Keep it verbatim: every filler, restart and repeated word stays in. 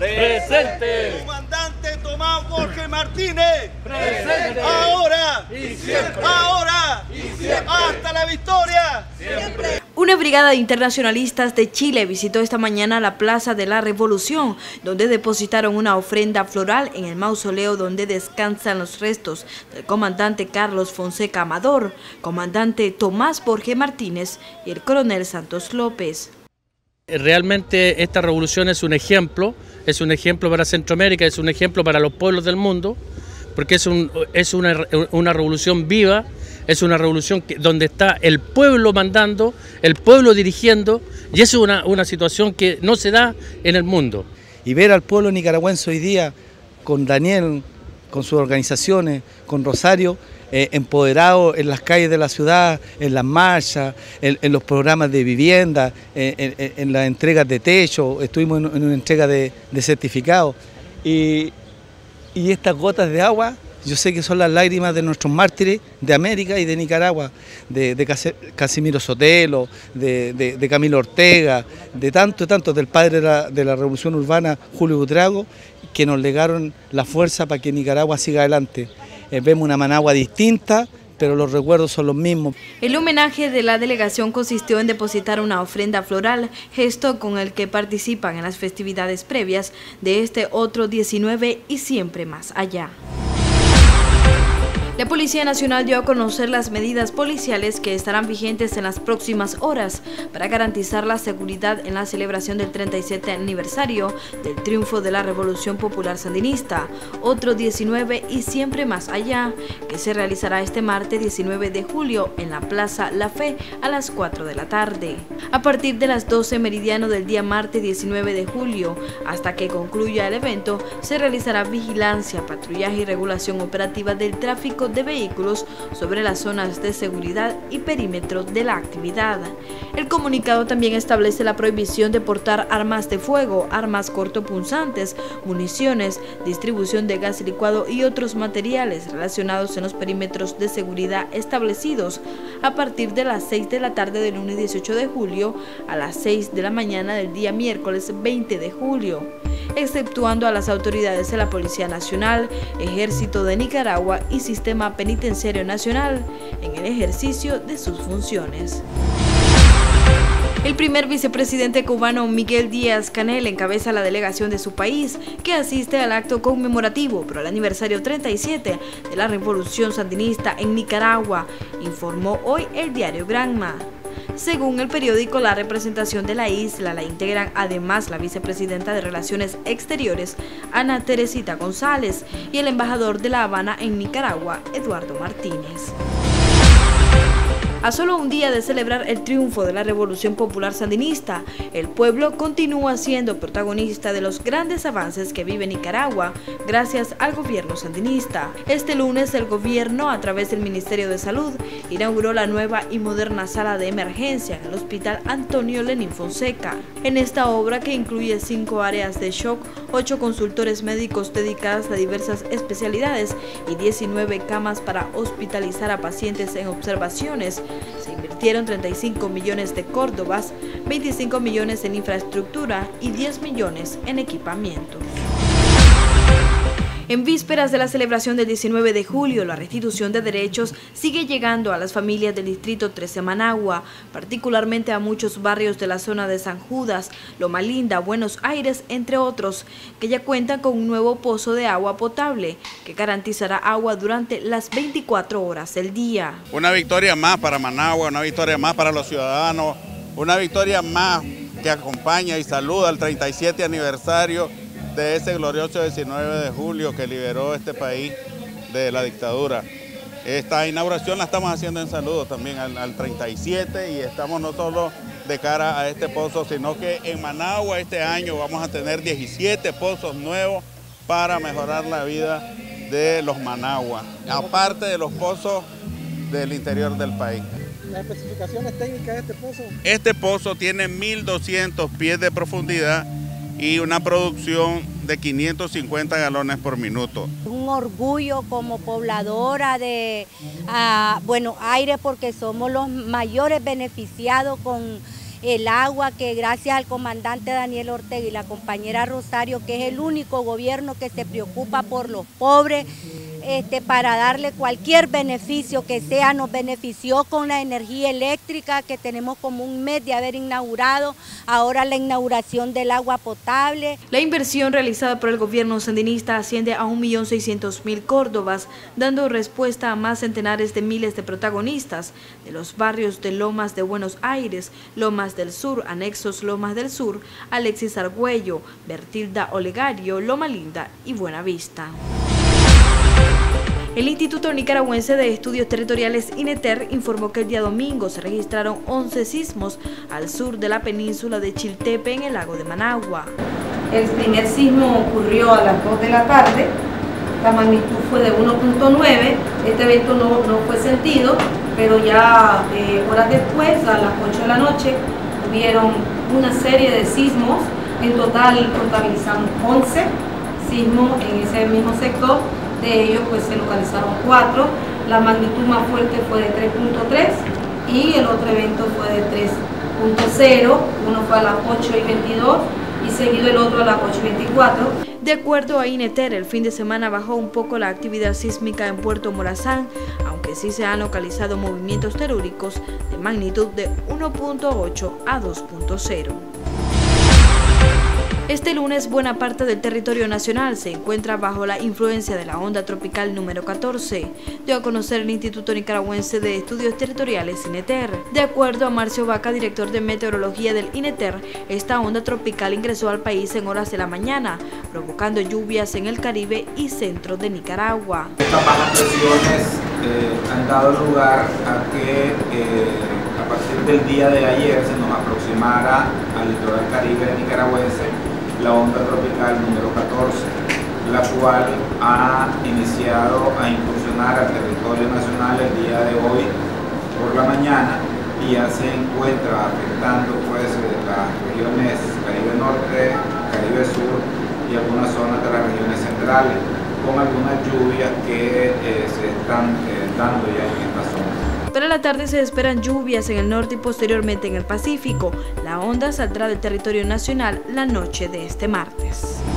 Presente. Comandante Tomás Jorge Martínez. Presente. Ahora. Y siempre. Ahora. Y siempre. Hasta la victoria. Siempre. Una brigada de internacionalistas de Chile visitó esta mañana la Plaza de la Revolución, donde depositaron una ofrenda floral en el mausoleo donde descansan los restos del comandante Carlos Fonseca Amador, comandante Tomás Jorge Martínez y el coronel Santos López. Realmente esta revolución es un ejemplo, es un ejemplo para Centroamérica, es un ejemplo para los pueblos del mundo, porque es, un, es una, una revolución viva, es una revolución que, donde está el pueblo mandando, el pueblo dirigiendo, y es una, una situación que no se da en el mundo. Y ver al pueblo nicaragüense hoy día, con Daniel, con sus organizaciones, con Rosario, eh, empoderado en las calles de la ciudad, en las marchas, en, en los programas de vivienda, en, en, en las entregas de techo, estuvimos en, en una entrega de, de certificados. Y, y estas gotas de agua, yo sé que son las lágrimas de nuestros mártires de América y de Nicaragua, de, de Casimiro Sotelo, de, de, de Camilo Ortega, de tanto, tanto, del padre de la, de la Revolución Urbana, Julio Buitrago, que nos legaron la fuerza para que Nicaragua siga adelante. Eh, vemos una Managua distinta, pero los recuerdos son los mismos. El homenaje de la delegación consistió en depositar una ofrenda floral, gesto con el que participan en las festividades previas de este otro diecinueve y siempre más allá. La Policía Nacional dio a conocer las medidas policiales que estarán vigentes en las próximas horas para garantizar la seguridad en la celebración del treinta y siete aniversario del triunfo de la Revolución Popular Sandinista, otro diecinueve y siempre más allá, que se realizará este martes diecinueve de julio en la Plaza La Fe a las cuatro de la tarde. A partir de las doce meridiano del día martes diecinueve de julio, hasta que concluya el evento, se realizará vigilancia, patrullaje y regulación operativa del tráfico de vehículos sobre las zonas de seguridad y perímetro de la actividad. El comunicado también establece la prohibición de portar armas de fuego, armas cortopunzantes, municiones, distribución de gas licuado y otros materiales relacionados en los perímetros de seguridad establecidos a partir de las seis de la tarde del lunes dieciocho de julio a las seis de la mañana del día miércoles veinte de julio, exceptuando a las autoridades de la Policía Nacional, Ejército de Nicaragua y Sistema Penitenciario Nacional en el ejercicio de sus funciones. El primer vicepresidente cubano Miguel Díaz-Canel encabeza la delegación de su país que asiste al acto conmemorativo por el aniversario treinta y siete de la Revolución Sandinista en Nicaragua, informó hoy el diario Granma. Según el periódico, la representación de la isla la integran además la vicepresidenta de Relaciones Exteriores, Ana Teresita González, y el embajador de La Habana en Nicaragua, Eduardo Martínez. A solo un día de celebrar el triunfo de la Revolución Popular Sandinista, el pueblo continúa siendo protagonista de los grandes avances que vive Nicaragua gracias al gobierno sandinista. Este lunes el gobierno, a través del Ministerio de Salud, inauguró la nueva y moderna sala de emergencia en el Hospital Antonio Lenín Fonseca. En esta obra, que incluye cinco áreas de shock, ocho consultores médicos dedicadas a diversas especialidades y diecinueve camas para hospitalizar a pacientes en observaciones, se invirtieron treinta y cinco millones de córdobas, veinticinco millones en infraestructura y diez millones en equipamiento. En vísperas de la celebración del diecinueve de julio, la restitución de derechos sigue llegando a las familias del Distrito trece Managua, particularmente a muchos barrios de la zona de San Judas, Loma Linda, Buenos Aires, entre otros, que ya cuentan con un nuevo pozo de agua potable que garantizará agua durante las veinticuatro horas del día. Una victoria más para Managua, una victoria más para los ciudadanos, una victoria más que acompaña y saluda al treinta y siete aniversario de ese glorioso diecinueve de julio que liberó este país de la dictadura. Esta inauguración la estamos haciendo en saludo también al, al treinta y siete, y estamos no solo de cara a este pozo, sino que en Managua este año vamos a tener diecisiete pozos nuevos para mejorar la vida de los Managua, aparte de los pozos del interior del país. ¿Las especificaciones técnicas de este pozo? Este pozo tiene mil doscientos pies de profundidad y una producción de quinientos cincuenta galones por minuto. Un orgullo como pobladora de uh, Buenos Aires, porque somos los mayores beneficiados con el agua, que gracias al comandante Daniel Ortega y la compañera Rosario, que es el único gobierno que se preocupa por los pobres, Este, para darle cualquier beneficio que sea, nos benefició con la energía eléctrica, que tenemos como un mes de haber inaugurado, ahora la inauguración del agua potable. La inversión realizada por el gobierno sandinista asciende a un millón seiscientos mil córdobas, dando respuesta a más centenares de miles de protagonistas de los barrios de Lomas de Buenos Aires, Lomas del Sur, anexos Lomas del Sur, Alexis Argüello, Bertilda Olegario, Loma Linda y Buenavista. El Instituto Nicaragüense de Estudios Territoriales INETER informó que el día domingo se registraron once sismos al sur de la península de Chiltepe en el lago de Managua. El primer sismo ocurrió a las dos de la tarde, la magnitud fue de uno punto nueve, este evento no, no fue sentido, pero ya eh, horas después, a las ocho de la noche, hubieron una serie de sismos, en total contabilizamos once sismos en ese mismo sector. De ellos pues se localizaron cuatro, la magnitud más fuerte fue de tres punto tres y el otro evento fue de tres punto cero, uno fue a las ocho y veintidós y seguido el otro a las ocho y veinticuatro. De acuerdo a INETER, el fin de semana bajó un poco la actividad sísmica en Puerto Morazán, aunque sí se han localizado movimientos telúricos de magnitud de uno punto ocho a dos punto cero. Este lunes, buena parte del territorio nacional se encuentra bajo la influencia de la onda tropical número catorce, dio a conocer el Instituto Nicaragüense de Estudios Territoriales INETER. De acuerdo a Marcio Vaca, director de meteorología del INETER, esta onda tropical ingresó al país en horas de la mañana, provocando lluvias en el Caribe y centro de Nicaragua. Estas bajas presiones eh, han dado lugar a que eh, a partir del día de ayer se nos aproximara al litoral caribe nicaragüense la onda tropical número catorce, la cual ha iniciado a incursionar al territorio nacional el día de hoy por la mañana y ya se encuentra afectando pues las regiones Caribe Norte, Caribe Sur y algunas zonas de las regiones centrales, con algunas lluvias que eh, se están eh, dando ya en esta zona. Para la tarde se esperan lluvias en el norte y posteriormente en el Pacífico. La onda saldrá del territorio nacional la noche de este martes.